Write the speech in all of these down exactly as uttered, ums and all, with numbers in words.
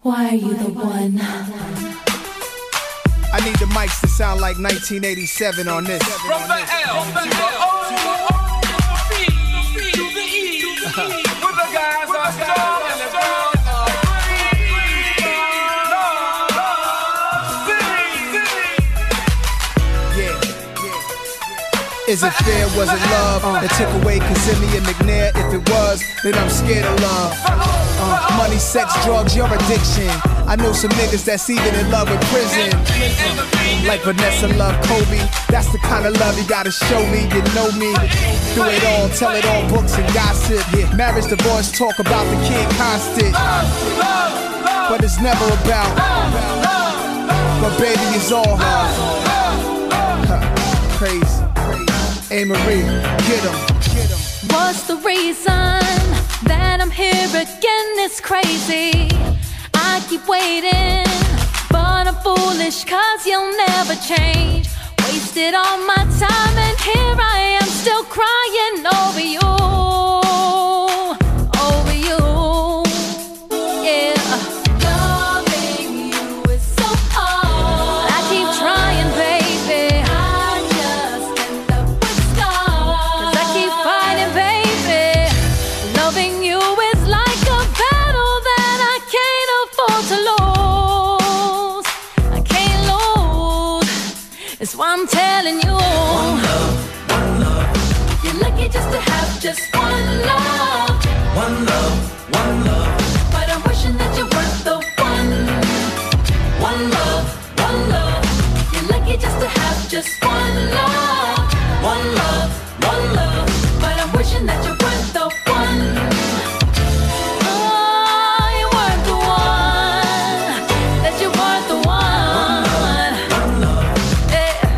Why are you the one? I need the mics to sound like nineteen eighty-seven on this. From the L to the O, to the B, to the E, where the guys are strong and the girls are free. Love, sing, Yeah. Is it fair? Was it love that took away Kissimmee and McNair? If it was, then I'm scared of love. Uh, money, sex, drugs, your addiction. I know some niggas that's even in love with prison. Like Vanessa love Kobe. That's the kind of love you gotta show me. You know me. Do it all, tell it all, books and gossip. Yeah. Marriage, divorce, talk about the kid constant. But it's never about. But baby, it's all huh. Crazy. AMERIE'S, get 'em, get 'em. What's the reason that I'm here again? It's crazy. I keep waiting, but I'm foolish cause you'll never change. Wasted all my time and here I am still crying over you. Over you, yeah. Loving you is so hard. I keep trying, baby. I just end up with scars. Cause I keep fighting, baby. Loving you is like a battle that I can't afford to lose. I can't lose. That's why I'm telling you. One love, one love. You're lucky just to have just one love. One love, one love. But I'm wishing that you weren't the one. One love, one love. You're lucky just to have just one love. One love, one love. But I'm wishing that you weren't the one. Oh, you weren't the one. That you weren't the one. One love. Yeah.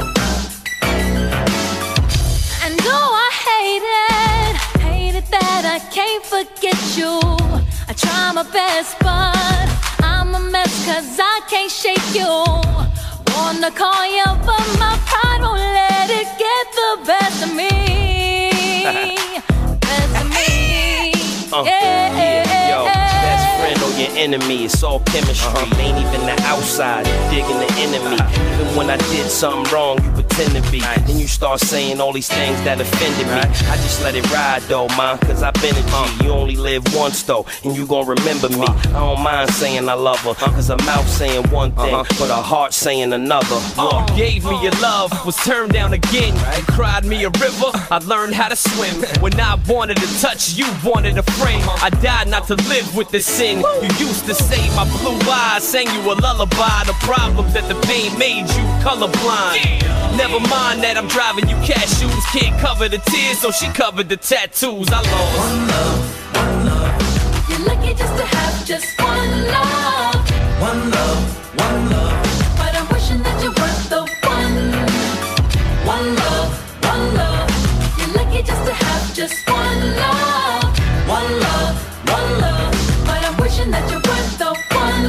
And oh, I hate it, hate it that I can't forget you. I try my best, but I'm a mess cause I can't shake you. Wanna call you, but my pride won't let it get the best of me. Best of me. Uh, Yeah, yeah, yo, best friend or your enemy, it's all chemistry. Uh-huh. Ain't even the outside, you digging the enemy. Even when I did something wrong, you pretend to be. Nice. Then you start saying all these things that offended me. Right. I just let it ride though, man, cause I've been a G. You only live once though, and you gon' remember me. I don't mind saying I love her, cause her mouth saying one thing, uh-huh. but her heart saying another. Uh, gave me your love, was turned down again. You cried me a river, I learned how to swim. When I wanted to touch, you wanted a friend. I died not to live with the sin. You used to say my blue eyes sang you a lullaby. The problem that the pain made you colorblind. Never mind that I'm driving you cashews. Can't cover the tears, so she covered the tattoos. I lost. One love, one love. You're lucky just to have just one love. One love, one love. But I'm wishing that you weren't the one. One love, one love. You're lucky just to have just one love. One love, one love. But I'm wishing that you weren't the one.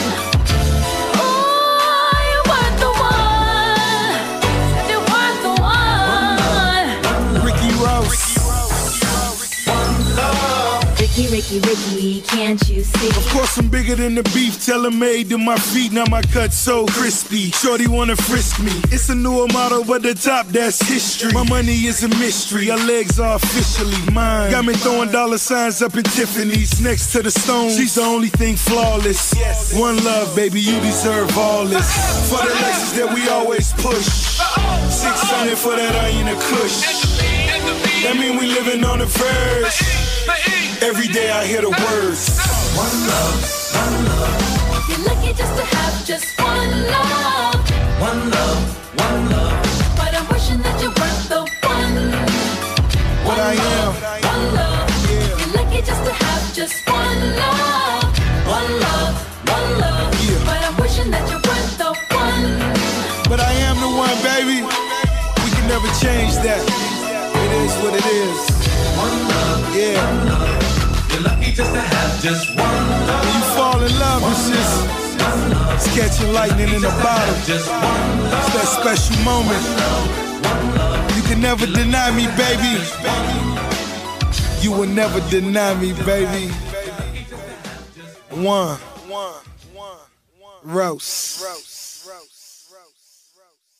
Oh, you weren't the one. Said you weren't the one. Ricky Rouse. One love. Ricky, Ricky, Ricky, can't you see? Of course I'm bigger than the beef, tailor-made to my feet, now my cut so crispy. Shorty wanna frisk me, it's a newer model, but the top, that's history. My money is a mystery, her legs are officially mine. Got me throwing dollar signs up in Tiffany's, next to the stone, she's the only thing flawless. One love, baby, you deserve all this. For the Lexus that we always push, six hundred for that iron and kush. That mean we living on the verge. Every day I hear the words. One love, one love. You're lucky just to have just one love. One love, one love. But I'm wishing that you weren't the one. But I am. One love. You're lucky just to have just one love. One love, one love. Yeah. But I'm wishing that you weren't the one. But I am the one, baby. We can never change that. It is what it is. One love, Yeah. one love. You're lucky just to have just one love. When you fall in love, it's just it's catching lightning in a bottle. Just one love. It's that special moment. You can never deny me, baby. You will never deny me, baby. One. Roast. Roast. Roast. Roast. Roast.